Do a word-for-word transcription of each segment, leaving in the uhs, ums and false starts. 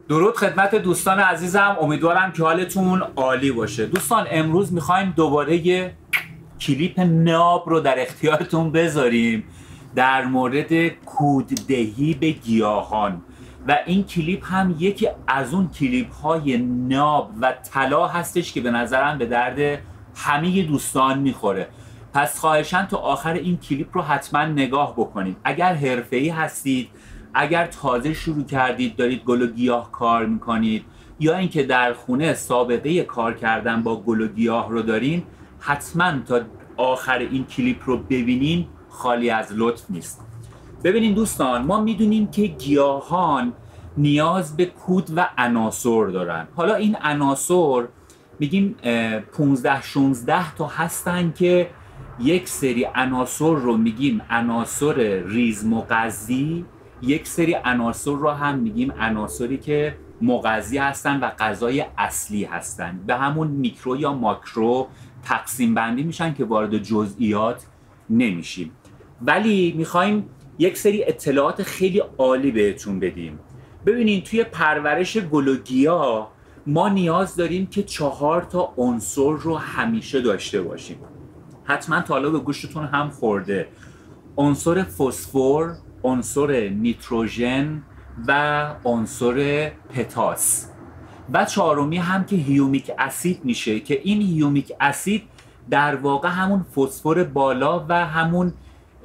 درود خدمت دوستان عزیزم، امیدوارم که حالتون عالی باشه. دوستان امروز میخوایم دوباره یه کلیپ ناب رو در اختیارتون بذاریم در مورد کوددهی به گیاهان و این کلیپ هم یکی از اون کلیپ های ناب و طلا هستش که به نظرم به درد همه دوستان میخوره. پس خواهشاً تا آخر این کلیپ رو حتما نگاه بکنید. اگر حرفه‌ای هستید، اگر تازه شروع کردید دارید گل و گیاه کار میکنید یا اینکه در خونه سابقه کار کردن با گل و گیاه رو دارین، حتما تا آخر این کلیپ رو ببینین، خالی از لطف نیست. ببینین دوستان، ما میدونیم که گیاهان نیاز به کود و عناصر دارن. حالا این عناصر میگیم پونزده شانزده تا هستن که یک سری عناصر رو میگیم عناصر ریزمغذی، یک سری عناصر رو هم میگیم عناصری که مغذی هستن و غذای اصلی هستن. به همون میکرو یا ماکرو تقسیم بندی میشن که وارد جزئیات نمیشیم، ولی میخوایم یک سری اطلاعات خیلی عالی بهتون بدیم. ببینین توی پرورش گل و گیاه ما نیاز داریم که چهار تا عنصر رو همیشه داشته باشیم. حتما تا حالا به گوشتون هم خورده: عنصر فسفر، عنصر نیتروژن و عنصر پتاس. و چهارمی هم که هیومیک اسید میشه که این هیومیک اسید در واقع همون فسفر بالا و همون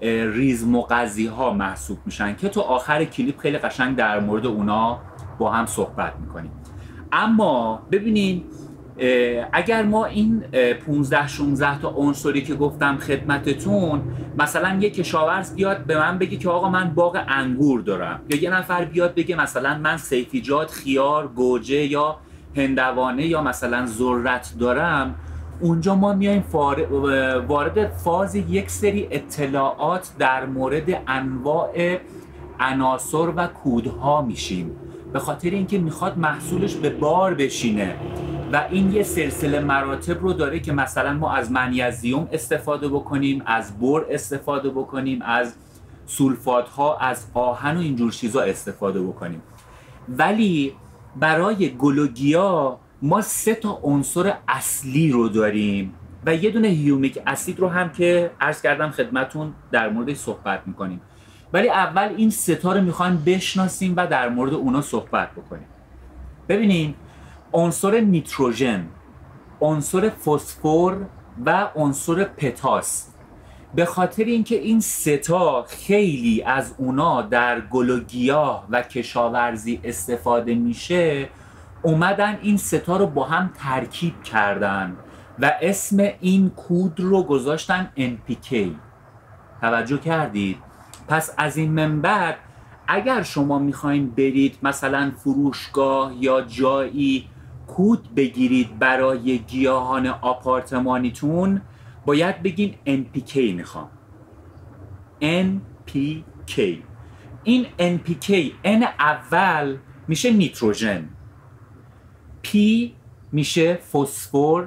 ریزمغذی ها محسوب میشن که تو آخر کلیپ خیلی قشنگ در مورد اونا با هم صحبت میکنیم. اما ببینین، اگر ما این پونزده شانزده تا عنصری که گفتم خدمتتون، مثلا یک کشاورز بیاد به من بگه که آقا من باغ انگور دارم، یا یه نفر بیاد بگه مثلا من سیفیجات، خیار، گوجه یا هندوانه یا مثلا ذرت دارم، اونجا ما میایم وارد فاز یک سری اطلاعات در مورد انواع عناصر و کودها میشیم، به خاطر اینکه میخواد محصولش به بار بشینه و این یه سلسله مراتب رو داره که مثلا ما از منیزیم استفاده بکنیم، از بور استفاده بکنیم، از سولفات ها، از آهن و اینجور چیزا استفاده بکنیم. ولی برای گل و گیاه ما سه تا عنصر اصلی رو داریم و یه دونه هیومیک اسید رو هم که عرض کردم خدمتون در موردش صحبت میکنیم. ولی اول این سه تا رو میخوایم بشناسیم و در مورد اونا صحبت بکنیم. ببینین، عنصر نیتروژن، عنصر فسفر و عنصر پتاس، به خاطر اینکه این سه تا خیلی از اونا در گل و گیاه و کشاورزی استفاده میشه، اومدن این سه تا رو با هم ترکیب کردن و اسم این کود رو گذاشتن ان پی کی. توجه کردید؟ پس از این منبع اگر شما میخواین برید مثلا فروشگاه یا جایی کود بگیرید برای گیاهان آپارتمانیتون، باید بگین ان پی کی میخوام. ان پی کی. این ان پی کی، N اول میشه نیتروژن، P میشه فسفر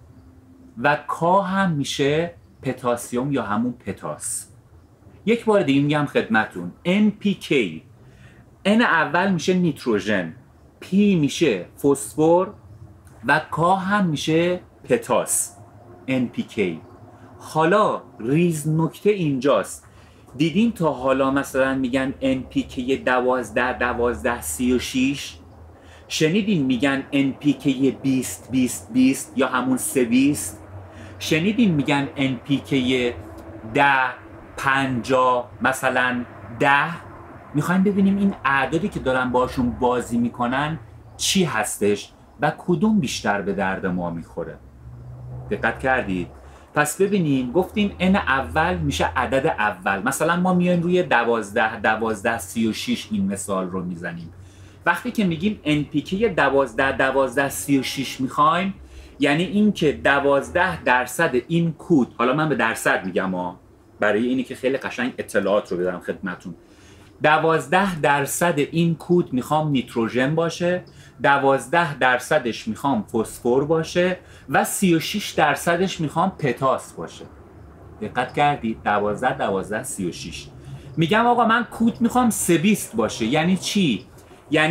و K هم میشه پتاسیم یا همون پتاس. یک بار دیگه میگم خدمتون: ان پی کی. N اول میشه نیتروژن، P میشه فسفر و K هم میشه پتاس. ان پی کی. حالا ریز نکته اینجاست: دیدین تا حالا مثلا میگن ان پی کی دوازده دوازده سی و شش؟ شنیدین میگن ان پی کی بیست بیست بیست یا همون سه بیست؟ شنیدین میگن ان پی کی ده پنجاه مثلا ده؟ میخوایم ببینیم این اعدادی که دارن باشون بازی میکنن چی هستش و کدوم بیشتر به درد ما میخوره. دقت کردید؟ پس ببینیم، گفتیم ان اول میشه عدد اول. مثلا ما میایم روی دوازده دوازده سی و شش این مثال رو میزنیم. وقتی که میگیم ان پی کی دوازده دوازده سی و شش میخوایم، یعنی این که دوازده درصد این کود، حالا من به درصد میگم ها برای اینی که خیلی قشنگ اطلاعات رو بدم خدمتون، دوازده درصد این کود میخوام نیتروژن باشه، دوازده درصدش میخوام فسفر باشه و سی و شش درصدش میخوام پتاس باشه. دقت کردید؟ دوازده دوازده سی و شش. میگم آقا من کود میخوام سه بیست باشه. یعنی چی؟ یعنی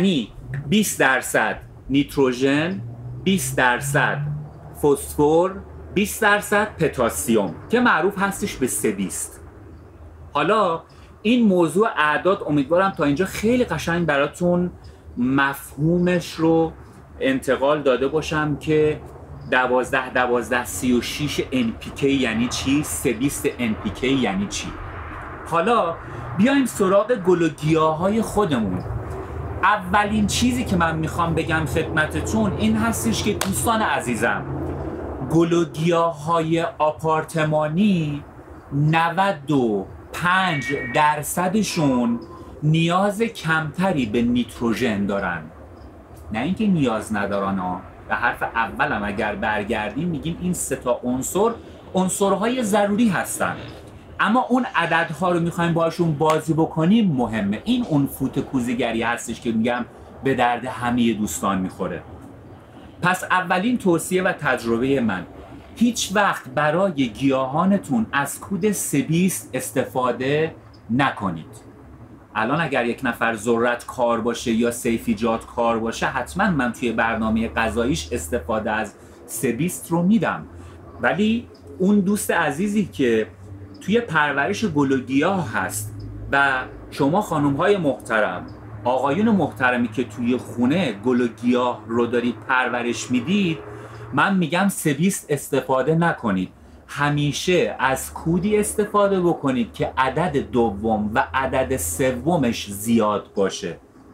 بیست درصد نیتروژن، بیست درصد فسفر، بیست درصد پتاسیم که معروف هستش به سه بیست. حالا این موضوع اعداد امیدوارم تا اینجا خیلی قشنگ براتون مفهومش رو انتقال داده باشم که دوازده دوازده سی و شش ان پی کی یعنی چی، سه بیست ان پی کی یعنی چی. حالا بیایم سراغ گل و گیاهای خودمون. اولین چیزی که من میخوام بگم خدمتتون این هستش که دوستان عزیزم، گل و گیاهای آپارتمانی نود و پنج درصدشون نیاز کمتری به نیتروژن دارن. نه اینکه نیاز ندارن ها. به حرف اولم اگر برگردیم میگیم این سه تا عنصر عنصرهای ضروری هستن، اما اون عددها رو میخوایم باشون بازی بکنیم مهمه. این اون فوت کوزه‌گری هستش که میگم به درد همه دوستان میخوره. پس اولین توصیه و تجربه من، هیچ وقت برای گیاهانتون از کود سه بیست استفاده نکنید. الان اگر یک نفر ذرت کار باشه یا سیفیجات کار باشه، حتما من توی برنامه غذاییش استفاده از سه بیست رو میدم، ولی اون دوست عزیزی که توی پرورش گل و گیاه هست و شما خانم‌های محترم، آقایون محترمی که توی خونه گل و گیاه رو دارید پرورش میدید، من میگم سه بیست استفاده نکنید. همیشه از کودی استفاده بکنید که عدد دوم و عدد سومش زیاد باشه.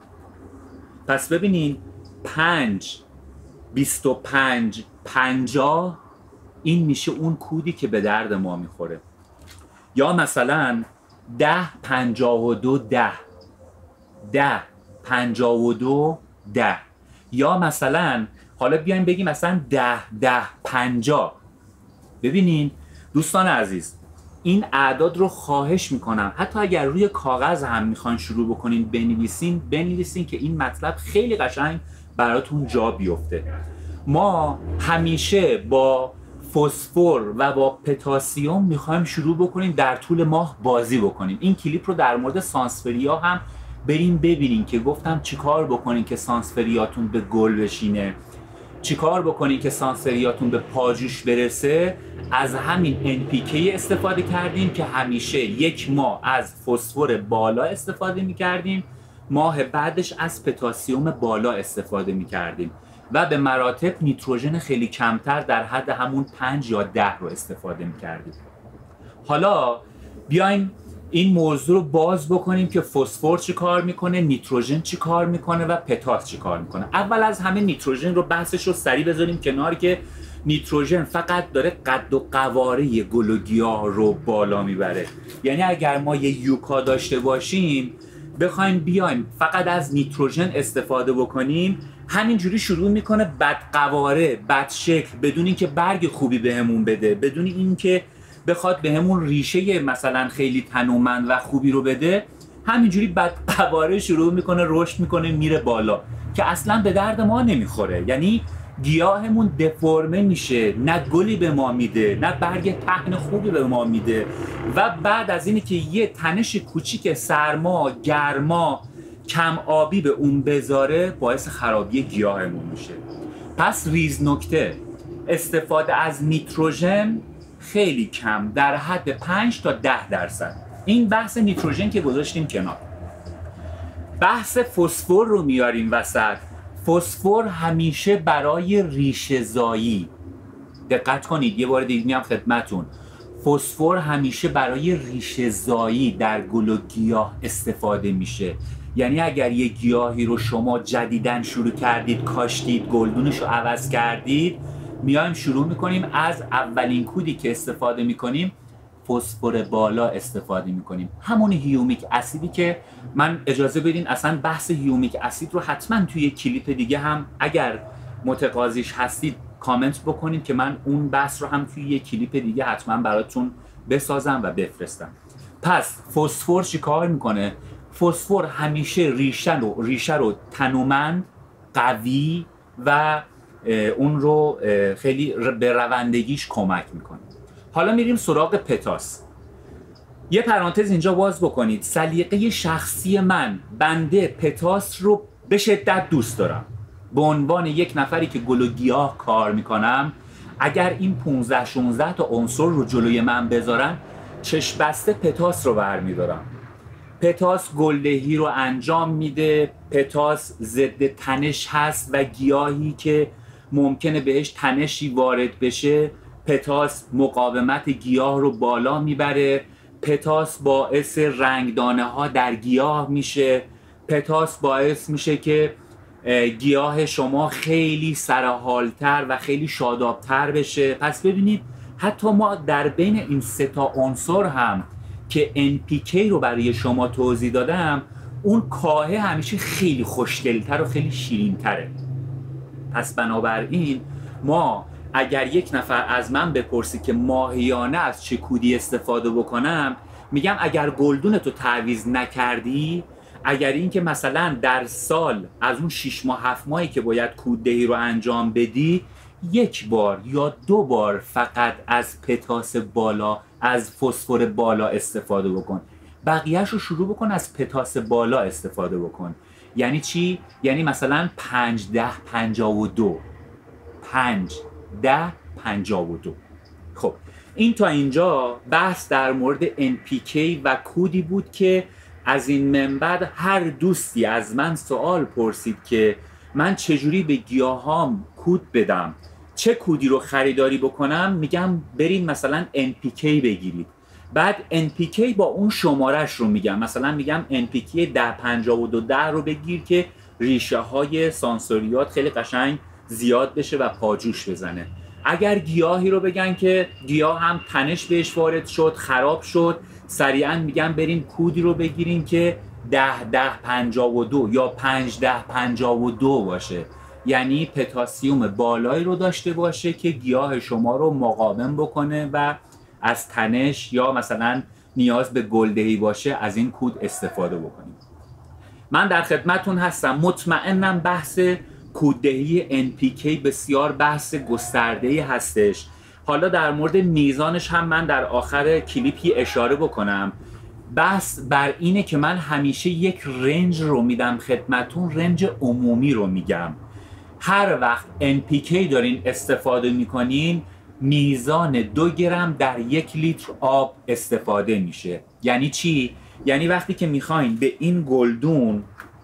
پس ببینید پنج، بیست و پنج، پنجاه این میشه اون کودی که به درد ما میخوره. یا مثلا ده، پنجاه و دو، ده، ده، پنجاه و دو، ده. یا مثلا حالا بیایم بگیم مثلا ده، ده، پنجاه. ببینین دوستان عزیز، این اعداد رو خواهش میکنم حتی اگر روی کاغذ هم میخوان شروع بکنین بنویسین بنویسین که این مطلب خیلی قشنگ براتون جا بیفته. ما همیشه با فسفر و با پتاسیم میخوایم شروع بکنیم در طول ماه بازی بکنیم. این کلیپ رو در مورد سانسفریا هم بریم ببینین که گفتم چیکار بکنین که سانسفریاتون به گل بشینه، چیکار بکنین که سانسفریاتون به پاجوش برسه. از همین ان پی کی استفاده کردیم که همیشه یک ماه از فسفر بالا استفاده میکردیم، ماه بعدش از پتاسیم بالا استفاده میکردیم و به مراتب نیتروژن خیلی کمتر در حد همون پنج یا ده رو استفاده میکردیم. حالا بیایم این موضوع رو باز بکنیم که فسفر چی کار میکنه، نیتروژن چی کار میکنه و پتاس چی کار میکنه. اول از همه نیتروژن رو بحثش رو سریع بذاریم کنار که نیتروژن فقط داره قد و قواره گل و گیاه رو بالا میبره. یعنی اگر ما یه یوکا داشته باشیم بخوایم بیایم فقط از نیتروژن استفاده بکنیم، همینجوری شروع میکنه بد قواره، بد شکل، بدون اینکه برگ خوبی بهمون بده، بدون اینکه بخواد بهمون ریشه مثلا خیلی تنومند و خوبی رو بده، همینجوری بد قواره شروع میکنه رشد میکنه میره بالا که اصلا به درد ما نمیخوره. یعنی گیاهمون دفرمه میشه، نه گلی به ما میده نه برگ پهن خوبی به ما میده و بعد از اینی که یه تنش کوچیک سرما، گرما، کم آبی به اون بذاره باعث خرابی گیاهمون میشه. پس ریز نکته، استفاده از نیتروژن خیلی کم، در حد پنج تا ده درصد. این بحث نیتروژن که گذاشتیم کنار. بحث فسفر رو میاریم وسط. فسفر همیشه برای ریشه زایی، دقت کنید یه بار دیگه میام خدمتون، فسفر همیشه برای ریشه زایی در گل و گیاه استفاده میشه. یعنی اگر یه گیاهی رو شما جدیداً شروع کردید کاشتید، گلدونش رو عوض کردید، میایم شروع میکنیم از اولین کودی که استفاده میکنیم فسفر بالا استفاده میکنیم، همون هیومیک اسیدی که من اجازه بدین اصلا بحث هیومیک اسید رو حتما توی کلیپ دیگه هم اگر متقاضیش هستید کامنت بکنید که من اون بحث رو هم توی یه کلیپ دیگه حتما براتون بسازم و بفرستم. پس فسفر چی کار میکنه؟ فسفر همیشه ریشه رو ریشه رو تنومند، قوی و اون رو خیلی به روندگیش کمک میکنه. حالا میریم سراغ پتاس. یه پرانتز اینجا باز بکنید، سلیقه شخصی من، بنده پتاس رو به شدت دوست دارم. به عنوان یک نفری که گل و گیاه کار میکنم، اگر این پانزده شانزده تا عنصر رو جلوی من بذارن، چشم بسته پتاس رو برمیدارم. پتاس گلدهی رو انجام میده، پتاس ضد تنش هست و گیاهی که ممکنه بهش تنشی وارد بشه، پتاس مقاومت گیاه رو بالا میبره، پتاس باعث رنگدانه ها در گیاه میشه، پتاس باعث میشه که گیاه شما خیلی سرحالتر و خیلی شادابتر بشه. پس ببینید حتی ما در بین این سه تا عنصر هم که ان پی کی رو برای شما توضیح دادم، اون کاهه همیشه خیلی خوشگلتر و خیلی شیرینتره. پس بنابراین ما اگر یک نفر از من بپرسی که ماهیانه از چه کودی استفاده بکنم، میگم اگر گلدونتو تعویض نکردی، اگر این که مثلا در سال از اون شش ماه هفت ماهی که باید کوددهی رو انجام بدی، یک بار یا دو بار فقط از پتاس بالا، از فسفر بالا استفاده بکن. بقیهش رو شروع بکن از پتاس بالا استفاده بکن. یعنی چی؟ یعنی مثلا پنج ده پنجاه و دو پنج ده پنجاه و دو. خب این تا اینجا بحث در مورد ان پی کی و کودی بود که از این منبع هر دوستی از من سوال پرسید که من چجوری به گیاهام کود بدم، چه کودی رو خریداری بکنم. میگم بریم مثلا ان پی کی بگیرید. بعد ان پی کی با اون شمارش رو میگم، مثلا میگم ان پی کی ده پنجاه و دو ده رو بگیر که ریشه های سانسوریات خیلی قشنگ زیاد بشه و پاجوش بزنه. اگر گیاهی رو بگن که گیاه هم تنش بهش وارد شد، خراب شد، سریعا میگم بریم کودی رو بگیریم که ده ده پنجاه و دو یا پنج ده پنجاه و دو باشه، یعنی پتاسیم بالایی رو داشته باشه که گیاه شما رو مقاوم بکنه و از تنش یا مثلا نیاز به گلدهی باشه از این کود استفاده بکنیم. من در خدمتون هستم. مطمئنم بحث کوددهی ان پی کی بسیار بحث گسترده‌ای هستش. حالا در مورد میزانش هم من در آخر کلیپی اشاره بکنم. بحث بر اینه که من همیشه یک رنج رو میدم خدمتون، رنج عمومی رو میگم. هر وقت ان پی کی دارین استفاده میکنین، میزان دو گرم در یک لیتر آب استفاده میشه. یعنی چی؟ یعنی وقتی که میخواین به این گلدون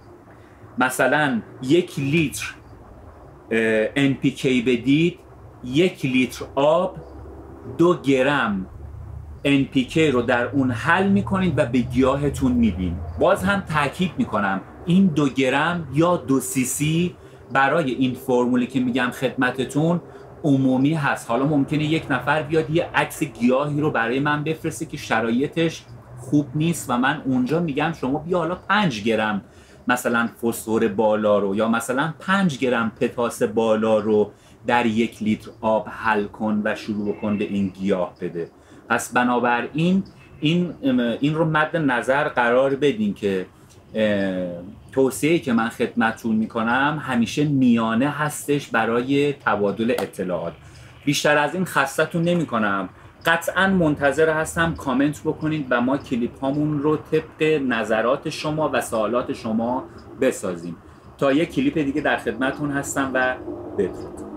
مثلا یک لیتر ان پی کی بدید، یک لیتر آب دو گرم ان پی کی رو در اون حل میکنید و به گیاهتون میدین. باز هم تاکید میکنم این دو گرم یا دو سی سی برای این فرمولی که میگم خدمتتون عمومی هست. حالا ممکنه یک نفر بیاد یه عکس گیاهی رو برای من بفرسته که شرایطش خوب نیست و من اونجا میگم شما بیا حالا پنج گرم مثلا فسفر بالا رو یا مثلا پنج گرم پتاس بالا رو در یک لیتر آب حل کن و شروع کن به این گیاه بده. پس بنابراین این این رو مد نظر قرار بدین که توصیه‌ای که من خدمتتون میکنم همیشه میانه هستش برای تبادل اطلاعات. بیشتر از این خستتون نمیکنم. قطعا منتظر هستم کامنت بکنید و ما کلیپ هامون رو طبق نظرات شما و سوالات شما بسازیم. تا یک کلیپ دیگه در خدمتتون هستم و بدرود.